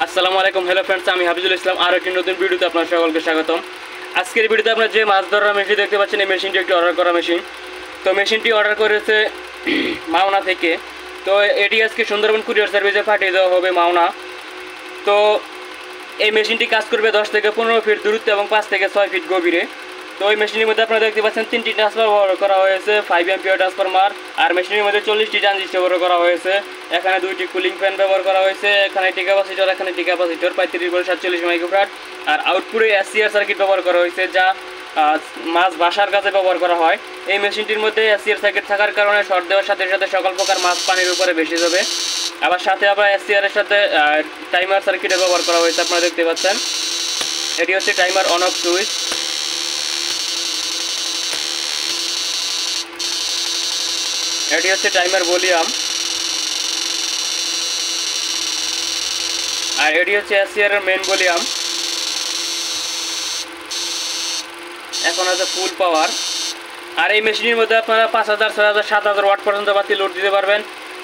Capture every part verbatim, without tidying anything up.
আসসালামু আলাইকুম। Hello friends, আমি হাফিজুল ইসলাম। আর একটি নতুন ভিডিওতে আপনার সকলকে স্বাগতম। আজকের ভিডিওতে আপনারা যে মাছ ধরার মেশিন দেখতে পাচ্ছেন, এই মেশিনটি একটি অর্ডার করা মেশিন। তো মেশিনটি অর্ডার করেছে মাওনা থেকে। তো এটি আজকে সুন্দরবন কুরিয়ার সার্ভিসে পাঠিয়ে দেওয়া হবে মাওনা। তো এই মেশিনটি কাজ করবে দশ থেকে পনেরো ফিট দূরত্ব এবং পাঁচ থেকে ছয় ফিট গভীরে। তো ওই মেশিনের মধ্যে আপনারা দেখতে পাচ্ছেন তিনটি ট্রান্সফার করা হয়েছে, ফাইভ এমপিয়ার ট্রান্সফরমার। আর মেশিনের মধ্যে চল্লিশটি ট্রানজিস্টর ব্যবহার করা হয়েছে। এখানে দুইটি কুলিং ফ্যান ব্যবহার করা হয়েছে, এখানে টি ক্যাপাসিটর, এখানে টি ক্যাপাসিটর পঁয়ত্রিশ বলে সাতচল্লিশ মাইক্রোফ্যারাড। আর আউটপুটে এসসিআর সার্কিট ব্যবহার করা হয়েছে, যা মাছ বাসার কাজে ব্যবহার করা হয়। এই মেশিনটির মধ্যে এসসিআর সার্কিট থাকার কারণে শর্ট দেওয়ার সাথে সাথে সকল প্রকার মাছ পানির উপরে ভেসে যাবে। আবার সাথে আবার এসসিআর এর সাথে টাইমার সার্কিটে ব্যবহার করা হয়েছে। আপনারা দেখতে পাচ্ছেন এটি হচ্ছে টাইমার অন অফ সুইচ। এটি হচ্ছে টাইমার ভলিউম। আর এটি হচ্ছে এসসিআর এর মেইন ভলিউম। এখন আছে ফুল পাওয়ার। আর এই মেশিনের মধ্যে আপনারা পাঁচ হাজার ছয় হাজার সাত হাজার ওয়াট পর্যন্ত বাতি লোড দিতে পারবেন।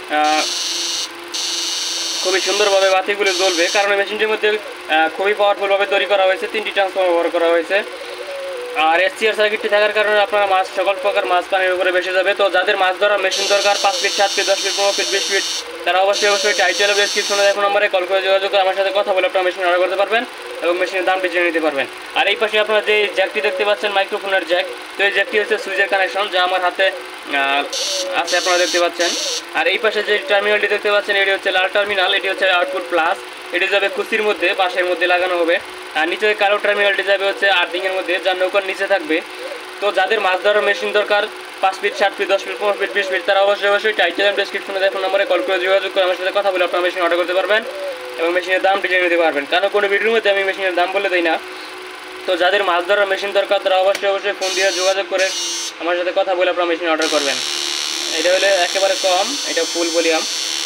খুবই সুন্দরভাবে বাতিগুলো জ্বলবে, কারণ এই মেশিনটির মধ্যে খুবই পাওয়ারফুলভাবে তৈরি করা হয়েছে, তিনটি ট্রান্সফর্মার ব্যবহার করা হয়েছে। আর এসসিআর সার্কিটটি থাকার কারণে আপনারা মাছ সকল প্রকার মাছ পানির উপরে ভেসে যাবে। তো যাদের মাছ ধরার মেশিন দরকার পাঁচ ফিট সাত ফিট দশ ফিট পনেরো ফিট বিশ ফিট, তারা অবশ্যই অবশ্যই টাইটেল ডেসক্রিপশনে দেখুন নম্বরে কল করে যোগাযোগ করে আমার সাথে কথা বলে আপনারা মেশিন অর্ডার করতে পারবেন এবং মেশিনের দামটি জেনে নিতে পারবেন। আর এই পাশে আপনারা যে জ্যাকটি দেখতে পাচ্ছেন মাইক্রোফোনের জ্যাক, তো এই জ্যাকটি হচ্ছে সুইচের কানেকশন, যা আমার হাতে আছে আপনারা দেখতে পাচ্ছেন। আর এই পাশে যে টার্মিনালটি দেখতে পাচ্ছেন, এটি হচ্ছে লাল টার্মিনাল, এটি হচ্ছে আউটপুট প্লাস। এটি যাবে কুচির মধ্যে, বাঁশের মধ্যে লাগানো হবে। আর নিচে কালো টার্মিনালটি যাবে হচ্ছে আর্থিংয়ের মধ্যে, যা নৌকার নিচে থাকবে। তো যাদের মাছ ধরার মেশিন দরকার পাঁচ ফিট সাত ফিট দশ ফিট পনেরো ফিট বিশ ফিট, তারা অবশ্যই অবশ্যই টাইটেল ডেসক্রিপশনে দেখুন নম্বরে কল করে যোগাযোগ করে আমার সাথে কথা বলে আপনার মেশিন অর্ডার করতে পারবেন এবং মেশিনের দামটি জেনে নিতে পারবেন। কারণ কোনো ভিডিওর মধ্যে আমি মেশিনের দাম বলে দিই না। তো যাদের মাছ ধরার মেশিন দরকার তারা অবশ্যই অবশ্যই ফোন দিয়ে যোগাযোগ করে আমার সাথে কথা বলে আপনার মেশিন অর্ডার করবেন। এটা হলে একেবারে কম, এটা ফুল ভলিউম।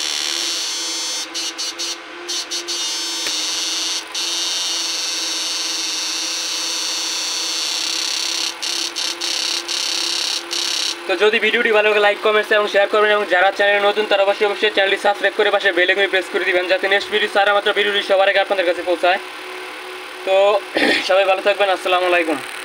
তো যদি ভিডিওটি ভালো লাগে লাইক কমেন্টস এবং শেয়ার করবেন, এবং যারা চ্যানেলে নতুন তারা অবশ্যই অবশ্যই চ্যানেলটি সাবস্ক্রাইব করে পাশে বেল আইকনে প্রেস করে দিবেন, যাতে নেক্সট ভিডিও সারা মাত্র ভিডিওটি সবার আগে আপনাদের কাছে পৌঁছায়। তো সবাই ভালো থাকবেন। আসসালামু আলাইকুম।